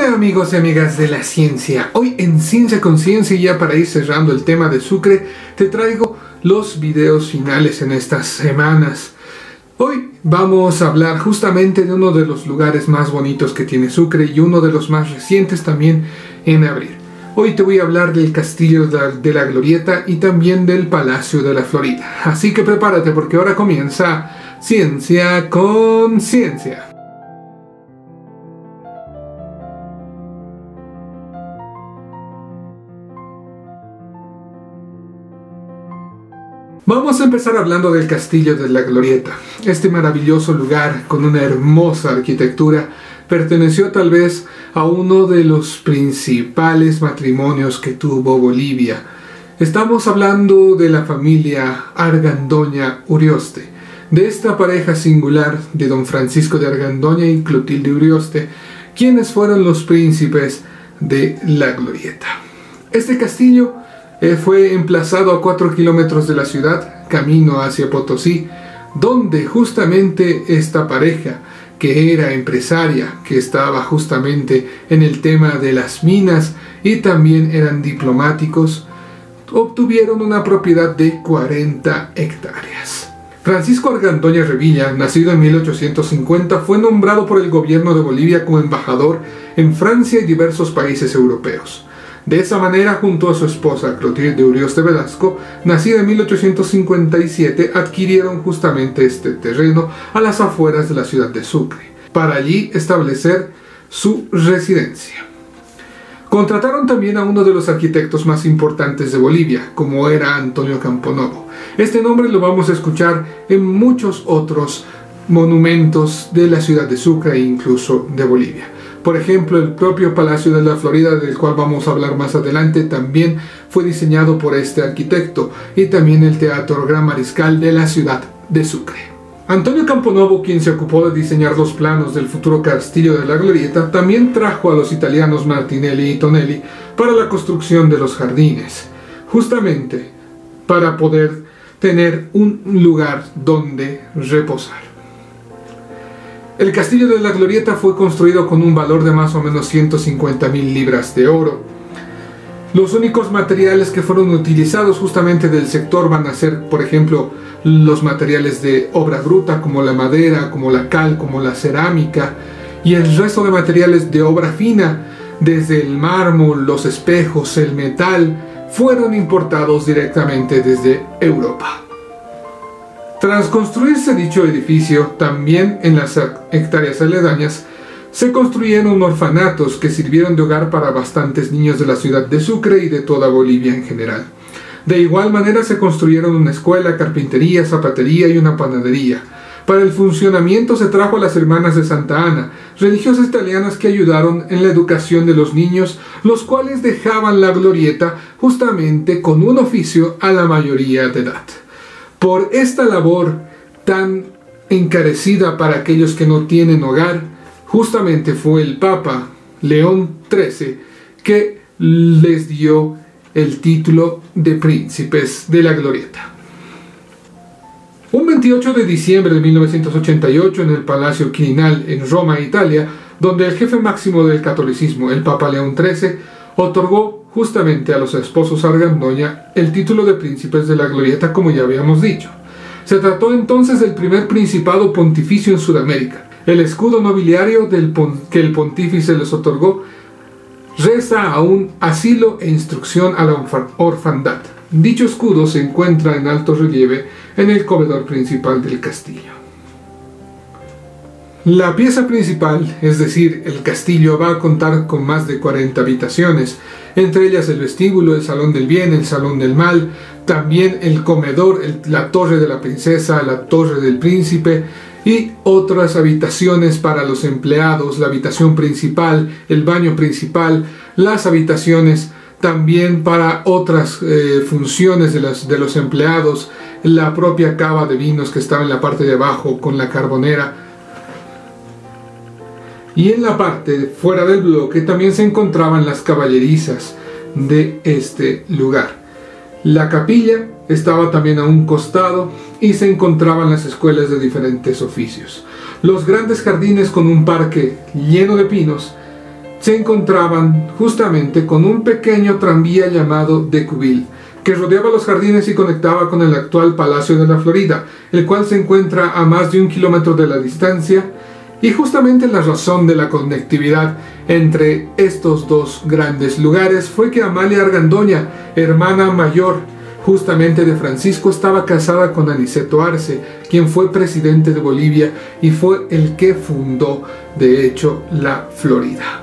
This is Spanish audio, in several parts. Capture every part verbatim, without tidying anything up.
Hola amigos y amigas de la ciencia. Hoy en Ciencia con Ciencia, y ya para ir cerrando el tema de Sucre, te traigo los videos finales en estas semanas. Hoy vamos a hablar justamente de uno de los lugares más bonitos que tiene Sucre y uno de los más recientes también en abrir. Hoy te voy a hablar del Castillo de la Glorieta y también del Palacio de la Florida. Así que prepárate porque ahora comienza Ciencia con Ciencia. Vamos a empezar hablando del Castillo de la Glorieta. Este maravilloso lugar con una hermosa arquitectura perteneció tal vez a uno de los principales matrimonios que tuvo Bolivia. Estamos hablando de la familia Argandoña Urioste, de esta pareja singular de don Francisco de Argandoña y Clotilde Urioste, quienes fueron los príncipes de la Glorieta. Este castillo Eh, fue emplazado a cuatro kilómetros de la ciudad, camino hacia Potosí, donde justamente esta pareja, que era empresaria, que estaba justamente en el tema de las minas y también eran diplomáticos, obtuvieron una propiedad de cuarenta hectáreas. Francisco Argandoña Revilla, nacido en mil ochocientos cincuenta, fue nombrado por el gobierno de Bolivia como embajador en Francia y diversos países europeos. De esa manera, junto a su esposa Clotilde Urioste Velasco, nacida en mil ochocientos cincuenta y siete, adquirieron justamente este terreno a las afueras de la ciudad de Sucre, para allí establecer su residencia. Contrataron también a uno de los arquitectos más importantes de Bolivia, como era Antonio Camponovo. Este nombre lo vamos a escuchar en muchos otros monumentos de la ciudad de Sucre e incluso de Bolivia. Por ejemplo, el propio Palacio de la Florida, del cual vamos a hablar más adelante, también fue diseñado por este arquitecto, y también el Teatro Gran Mariscal de la ciudad de Sucre. Antonio Camponovo, quien se ocupó de diseñar los planos del futuro Castillo de la Glorieta, también trajo a los italianos Martinelli y Tonelli para la construcción de los jardines, justamente para poder tener un lugar donde reposar. El Castillo de la Glorieta fue construido con un valor de más o menos ciento cincuenta mil libras de oro. Los únicos materiales que fueron utilizados justamente del sector van a ser, por ejemplo, los materiales de obra bruta, como la madera, como la cal, como la cerámica, y el resto de materiales de obra fina, desde el mármol, los espejos, el metal, fueron importados directamente desde Europa. Tras construirse dicho edificio, también en las hectáreas aledañas, se construyeron orfanatos que sirvieron de hogar para bastantes niños de la ciudad de Sucre y de toda Bolivia en general. De igual manera se construyeron una escuela, carpintería, zapatería y una panadería. Para el funcionamiento se trajo a las hermanas de Santa Ana, religiosas italianas que ayudaron en la educación de los niños, los cuales dejaban la Glorieta justamente con un oficio a la mayoría de edad. Por esta labor tan encarecida para aquellos que no tienen hogar, justamente fue el Papa León trece que les dio el título de príncipes de la Glorieta. Un veintiocho de diciembre de mil novecientos ochenta y ocho, en el Palacio Quirinal en Roma, Italia, donde el jefe máximo del catolicismo, el Papa León trece, otorgó justamente a los esposos Argandoña el título de príncipes de la Glorieta, como ya habíamos dicho. Se trató entonces del primer principado pontificio en Sudamérica. El escudo nobiliario del que el pontífice les otorgó reza aún asilo e instrucción a la orfandad. Dicho escudo se encuentra en alto relieve en el comedor principal del castillo. La pieza principal, es decir, el castillo, va a contar con más de cuarenta habitaciones, entre ellas el vestíbulo, el salón del bien, el salón del mal, también el comedor, el, la torre de la princesa, la torre del príncipe y otras habitaciones para los empleados, la habitación principal, el baño principal, las habitaciones también para otras eh, funciones de, las, de los empleados, la propia cava de vinos que estaba en la parte de abajo con la carbonera. Y en la parte fuera del bloque también se encontraban las caballerizas de este lugar. La capilla estaba también a un costado y se encontraban las escuelas de diferentes oficios. Los grandes jardines con un parque lleno de pinos se encontraban justamente con un pequeño tranvía llamado Decauville, que rodeaba los jardines y conectaba con el actual Palacio de la Florida, el cual se encuentra a más de un kilómetro de la distancia, y justamente la razón de la conectividad entre estos dos grandes lugares fue que Amalia Argandoña, hermana mayor justamente de Francisco, estaba casada con Aniceto Arce, quien fue presidente de Bolivia y fue el que fundó, de hecho, la Florida.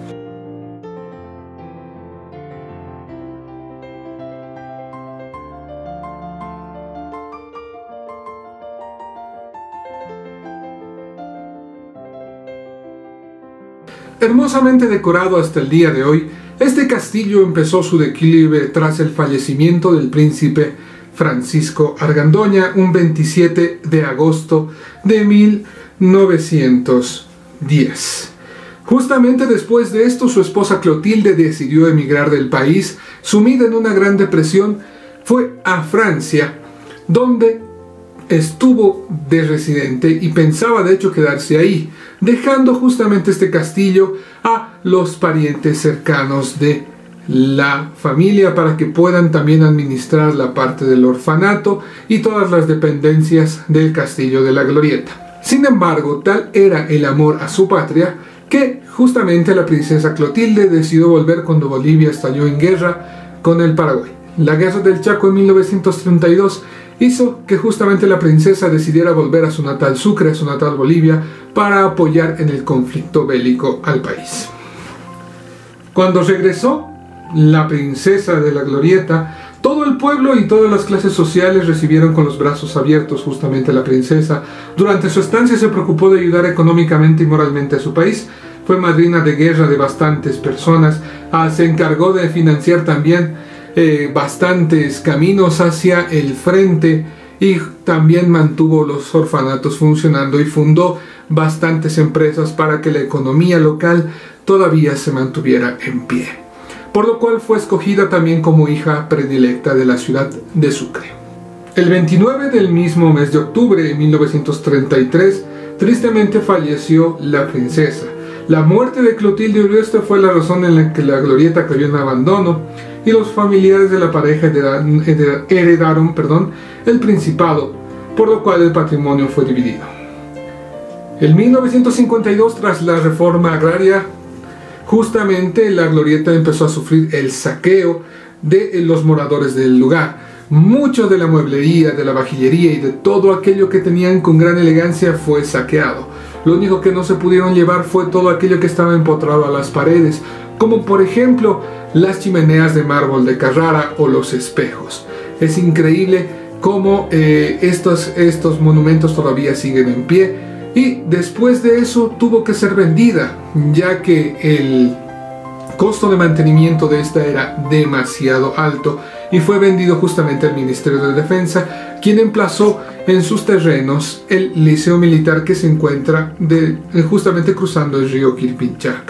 Hermosamente decorado hasta el día de hoy, este castillo empezó su declive tras el fallecimiento del príncipe Francisco Argandoña un veintisiete de agosto de mil novecientos diez. Justamente después de esto, su esposa Clotilde decidió emigrar del país. Sumida en una gran depresión, fue a Francia, donde estuvo de residente y pensaba de hecho quedarse ahí, dejando justamente este castillo a los parientes cercanos de la familia para que puedan también administrar la parte del orfanato y todas las dependencias del castillo de la Glorieta. Sin embargo, tal era el amor a su patria que justamente la princesa Clotilde decidió volver cuando Bolivia estalló en guerra con el Paraguay. La guerra del Chaco en mil novecientos treinta y dos hizo que justamente la princesa decidiera volver a su natal Sucre, a su natal Bolivia, para apoyar en el conflicto bélico al país. Cuando regresó la princesa de la Glorieta, todo el pueblo y todas las clases sociales recibieron con los brazos abiertos justamente a la princesa. Durante su estancia se preocupó de ayudar económicamente y moralmente a su país. Fue madrina de guerra de bastantes personas. Ah, se encargó de financiar también Eh, bastantes caminos hacia el frente y también mantuvo los orfanatos funcionando y fundó bastantes empresas para que la economía local todavía se mantuviera en pie, por lo cual fue escogida también como hija predilecta de la ciudad de Sucre. El veintinueve del mismo mes de octubre de mil novecientos treinta y tres, tristemente falleció la princesa. La muerte de Clotilde Urioste fue la razón en la que la Glorieta cayó en abandono y los familiares de la pareja heredaron, heredaron perdón, el principado, por lo cual el patrimonio fue dividido. En mil novecientos cincuenta y dos, tras la reforma agraria, justamente la Glorieta empezó a sufrir el saqueo de los moradores del lugar. Mucho de la mueblería, de la vajillería y de todo aquello que tenían con gran elegancia fue saqueado. Lo único que no se pudieron llevar fue todo aquello que estaba empotrado a las paredes, como por ejemplo las chimeneas de mármol de Carrara o los espejos. Es increíble cómo eh, estos, estos monumentos todavía siguen en pie, y después de eso tuvo que ser vendida, ya que el costo de mantenimiento de esta era demasiado alto, y fue vendido justamente al Ministerio de Defensa, quien emplazó en sus terrenos el Liceo Militar que se encuentra de, justamente cruzando el río Quirpinchaca.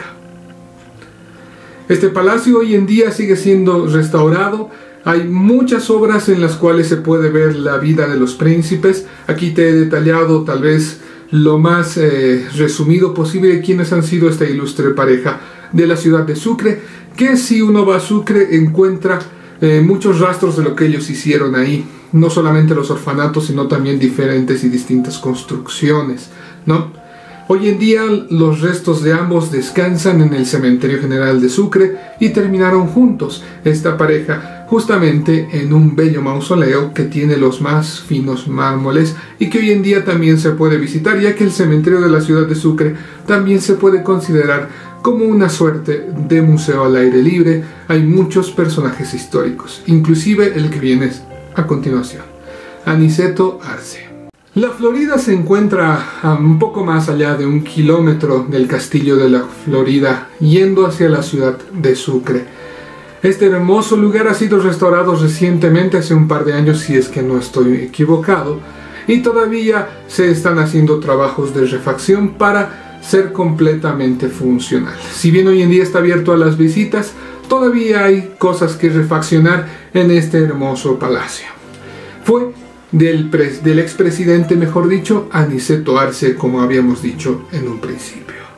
Este palacio hoy en día sigue siendo restaurado. Hay muchas obras en las cuales se puede ver la vida de los príncipes. Aquí te he detallado tal vez lo más eh, resumido posible de quienes han sido esta ilustre pareja de la ciudad de Sucre, que si uno va a Sucre encuentra eh, muchos rastros de lo que ellos hicieron ahí. No solamente los orfanatos, sino también diferentes y distintas construcciones, ¿no? Hoy en día los restos de ambos descansan en el Cementerio General de Sucre y terminaron juntos, esta pareja, justamente en un bello mausoleo que tiene los más finos mármoles y que hoy en día también se puede visitar, ya que el cementerio de la ciudad de Sucre también se puede considerar como una suerte de museo al aire libre. Hay muchos personajes históricos, inclusive el que viene a continuación, Aniceto Arce. La Florida se encuentra a un poco más allá de un kilómetro del castillo de la Florida, yendo hacia la ciudad de Sucre. Este hermoso lugar ha sido restaurado recientemente, hace un par de años si es que no estoy equivocado, y todavía se están haciendo trabajos de refacción para ser completamente funcional. Si bien hoy en día está abierto a las visitas, todavía hay cosas que refaccionar en este hermoso palacio. Fue del, del expresidente, mejor dicho, Aniceto Arce, como habíamos dicho en un principio.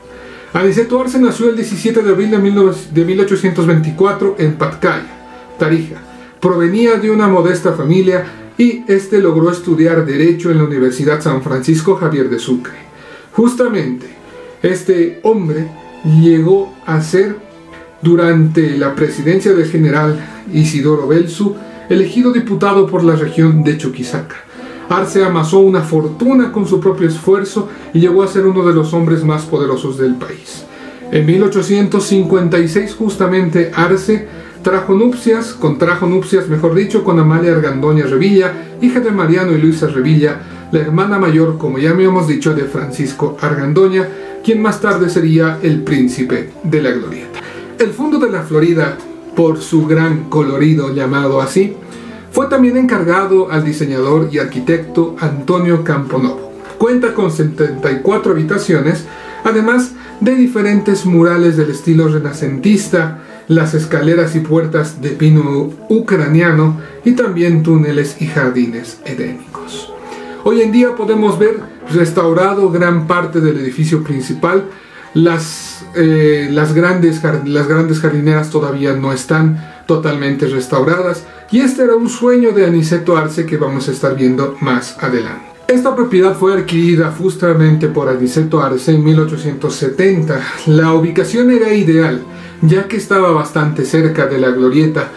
Aniceto Arce nació el diecisiete de abril de mil ochocientos veinticuatro en Patcaya, Tarija. Provenía de una modesta familia y este logró estudiar Derecho en la Universidad San Francisco Javier de Sucre. Justamente, este hombre llegó a ser, durante la presidencia del general Isidoro Belzu, elegido diputado por la región de Chuquisaca. Arce amasó una fortuna con su propio esfuerzo y llegó a ser uno de los hombres más poderosos del país. En mil ochocientos cincuenta y seis, justamente, Arce trajo nupcias, contrajo nupcias, mejor dicho, con Amalia Argandoña Revilla, hija de Mariano y Luisa Revilla, la hermana mayor, como ya me hemos dicho, de Francisco Argandoña, quien más tarde sería el príncipe de la Glorieta. El fondo de la Florida, por su gran colorido llamado así, fue también encargado al diseñador y arquitecto Antonio Camponovo. Cuenta con setenta y cuatro habitaciones, además de diferentes murales del estilo renacentista, las escaleras y puertas de pino ucraniano y también túneles y jardines edénicos. Hoy en día podemos ver restaurado gran parte del edificio principal. Las, eh, las, grandes, las grandes jardineras todavía no están totalmente restauradas y este era un sueño de Aniceto Arce que vamos a estar viendo más adelante. Esta propiedad fue adquirida justamente por Aniceto Arce en mil ochocientos setenta. La ubicación era ideal, ya que estaba bastante cerca de la Glorieta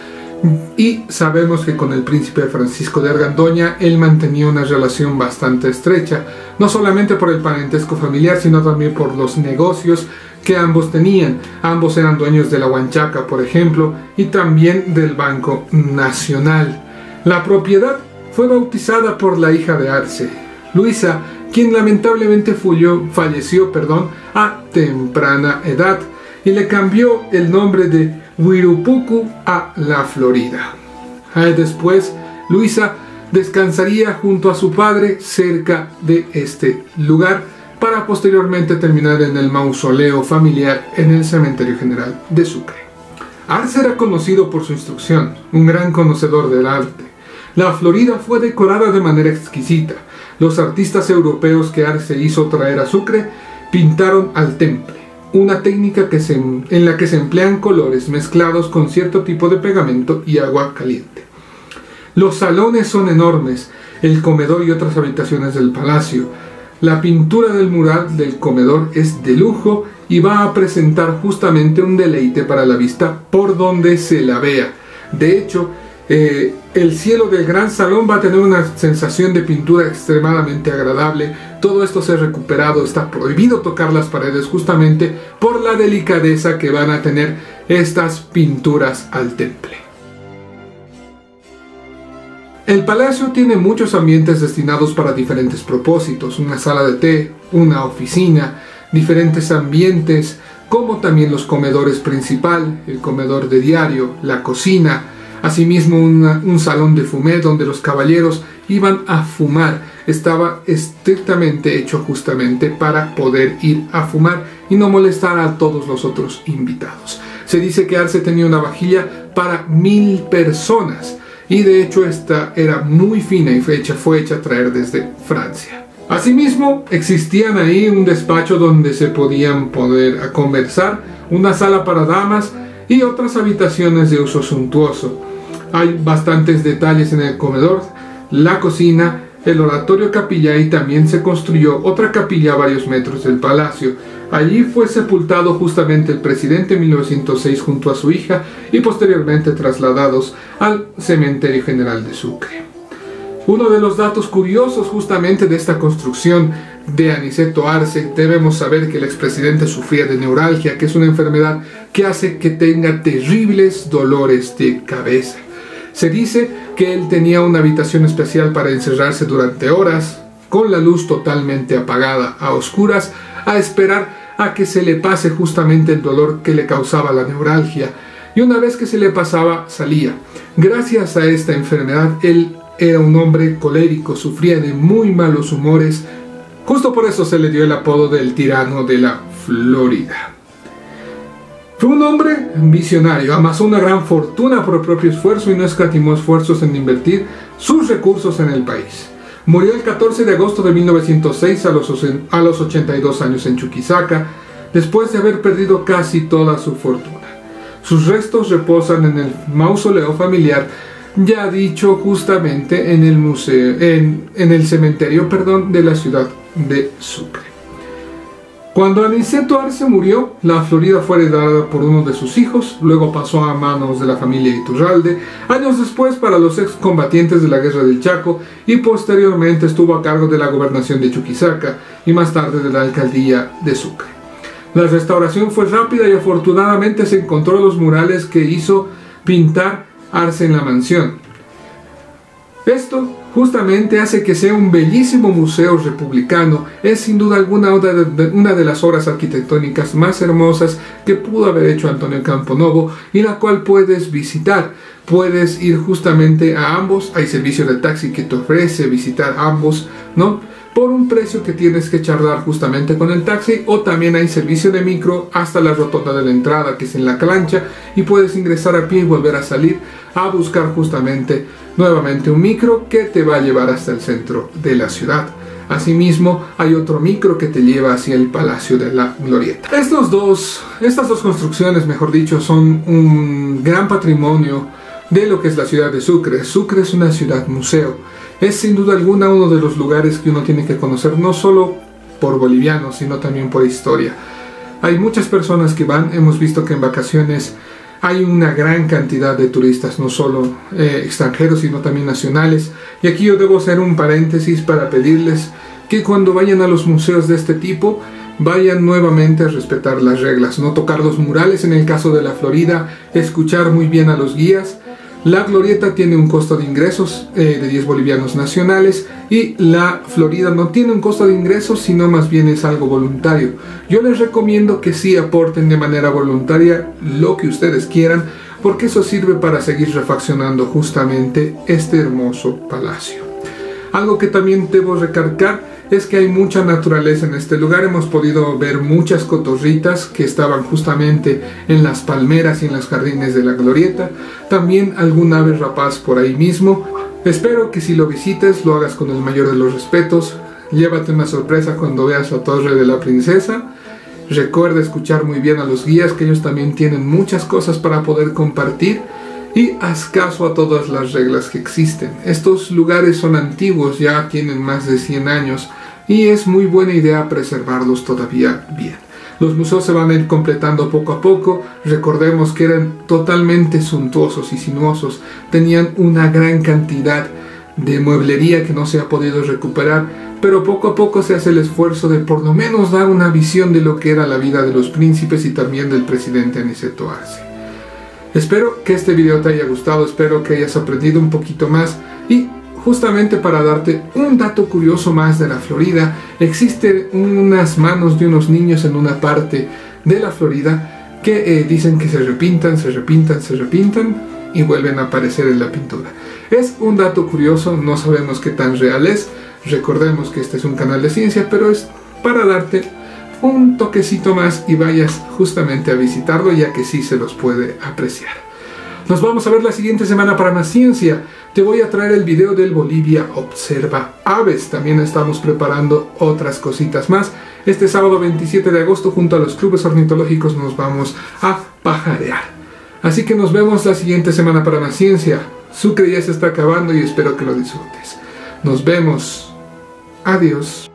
y sabemos que con el príncipe Francisco de Argandoña él mantenía una relación bastante estrecha, no solamente por el parentesco familiar, sino también por los negocios que ambos tenían. Ambos eran dueños de la Huanchaca, por ejemplo, y también del Banco Nacional. La propiedad fue bautizada por la hija de Arce, Luisa, quien lamentablemente fuyó, falleció perdón, a temprana edad y le cambió el nombre de Huirupucu a La Florida. Después, Luisa descansaría junto a su padre cerca de este lugar para posteriormente terminar en el mausoleo familiar en el Cementerio General de Sucre. Arce era conocido por su instrucción, un gran conocedor del arte. La Florida fue decorada de manera exquisita. Los artistas europeos que Arce hizo traer a Sucre pintaron al temple, una técnica que se, en la que se emplean colores mezclados con cierto tipo de pegamento y agua caliente. Los salones son enormes, el comedor y otras habitaciones del palacio. La pintura del mural del comedor es de lujo y va a presentar justamente un deleite para la vista por donde se la vea. De hecho, eh, el cielo del gran salón va a tener una sensación de pintura extremadamente agradable. Todo esto se ha recuperado, está prohibido tocar las paredes justamente por la delicadeza que van a tener estas pinturas al temple. El palacio tiene muchos ambientes destinados para diferentes propósitos, una sala de té, una oficina, diferentes ambientes, como también los comedores principal, el comedor de diario, la cocina, asimismo una, un salón de fumé donde los caballeros iban a fumar. Estaba estrictamente hecho justamente para poder ir a fumar y no molestar a todos los otros invitados. Se dice que Arce tenía una vajilla para mil personas. Y de hecho esta era muy fina y fue hecha, fue hecha a traer desde Francia. Asimismo, existían ahí un despacho donde se podían poder a conversar, una sala para damas y otras habitaciones de uso suntuoso. Hay bastantes detalles en el comedor, la cocina, el oratorio capilla y también se construyó otra capilla a varios metros del palacio. Allí fue sepultado justamente el presidente en mil novecientos seis junto a su hija y posteriormente trasladados al Cementerio General de Sucre. Uno de los datos curiosos justamente de esta construcción de Aniceto Arce, debemos saber que el expresidente sufría de neuralgia, que es una enfermedad que hace que tenga terribles dolores de cabeza. Se dice que él tenía una habitación especial para encerrarse durante horas, con la luz totalmente apagada, a oscuras, a esperar a que se le pase justamente el dolor que le causaba la neuralgia. Y una vez que se le pasaba, salía. Gracias a esta enfermedad, él era un hombre colérico, sufría de muy malos humores. Justo por eso se le dio el apodo del tirano de la Florida. Fue un hombre visionario, amasó una gran fortuna por propio esfuerzo y no escatimó esfuerzos en invertir sus recursos en el país. Murió el catorce de agosto de mil novecientos seis a los, a los ochenta y dos años en Chuquisaca. después de haber perdido casi toda su fortuna. Sus restos reposan en el mausoleo familiar, ya dicho justamente en el museo, en, en el cementerio, perdón, de la ciudad de Sucre. Cuando Aniceto Arce murió, la Florida fue heredada por uno de sus hijos, luego pasó a manos de la familia Iturralde, años después para los excombatientes de la Guerra del Chaco, y posteriormente estuvo a cargo de la gobernación de Chuquisaca y más tarde de la alcaldía de Sucre. La restauración fue rápida y afortunadamente se encontró los murales que hizo pintar Arce en la mansión. Esto justamente hace que sea un bellísimo museo republicano. Es sin duda alguna una de las obras arquitectónicas más hermosas que pudo haber hecho Antonio Camponovo, y la cual puedes visitar. Puedes ir justamente a ambos, hay servicio de taxi que te ofrece visitar ambos, ¿no?, por un precio que tienes que charlar justamente con el taxi, o también hay servicio de micro hasta la rotonda de la entrada, que es en la Calancha, y puedes ingresar a pie y volver a salir a buscar justamente nuevamente un micro que te va a llevar hasta el centro de la ciudad. Asimismo, hay otro micro que te lleva hacia el Palacio de la Glorieta. Estos dos, estas dos construcciones, mejor dicho, son un gran patrimonio de lo que es la ciudad de Sucre. Sucre es una ciudad museo. Es sin duda alguna uno de los lugares que uno tiene que conocer, no solo por bolivianos, sino también por historia. Hay muchas personas que van, hemos visto que en vacaciones hay una gran cantidad de turistas, no solo eh, extranjeros, sino también nacionales. Y aquí yo debo hacer un paréntesis para pedirles que cuando vayan a los museos de este tipo, vayan nuevamente a respetar las reglas, no tocar los murales en el caso de la Florida, escuchar muy bien a los guías. La Glorieta tiene un costo de ingresos eh, de diez bolivianos nacionales, y la Florida no tiene un costo de ingresos, sino más bien es algo voluntario. Yo les recomiendo que sí aporten de manera voluntaria lo que ustedes quieran, porque eso sirve para seguir refaccionando justamente este hermoso palacio. Algo que también debo recalcar es que hay mucha naturaleza en este lugar. Hemos podido ver muchas cotorritas que estaban justamente en las palmeras y en los jardines de la Glorieta. También algún ave rapaz por ahí mismo. Espero que si lo visites lo hagas con el mayor de los respetos. Llévate una sorpresa cuando veas la Torre de la Princesa. Recuerda escuchar muy bien a los guías, que ellos también tienen muchas cosas para poder compartir. Y haz caso a todas las reglas que existen. Estos lugares son antiguos, ya tienen más de cien años, y es muy buena idea preservarlos todavía bien. Los museos se van a ir completando poco a poco. Recordemos que eran totalmente suntuosos y sinuosos. Tenían una gran cantidad de mueblería que no se ha podido recuperar, pero poco a poco se hace el esfuerzo de por lo menos dar una visión de lo que era la vida de los príncipes y también del presidente Aniceto Arce. Espero que este video te haya gustado, espero que hayas aprendido un poquito más, y justamente para darte un dato curioso más de la Florida, existen unas manos de unos niños en una parte de la Florida que eh, dicen que se repintan, se repintan, se repintan y vuelven a aparecer en la pintura. Es un dato curioso, no sabemos qué tan real es. Recordemos que este es un canal de ciencia, pero es para darte un toquecito más y vayas justamente a visitarlo, ya que sí se los puede apreciar. Nos vamos a ver la siguiente semana para más ciencia. Te voy a traer el video del Bolivia Observa Aves. También estamos preparando otras cositas más. Este sábado veintisiete de agosto, junto a los clubes ornitológicos, nos vamos a pajarear. Así que nos vemos la siguiente semana para más ciencia. Sucre ya se está acabando y espero que lo disfrutes. Nos vemos. Adiós.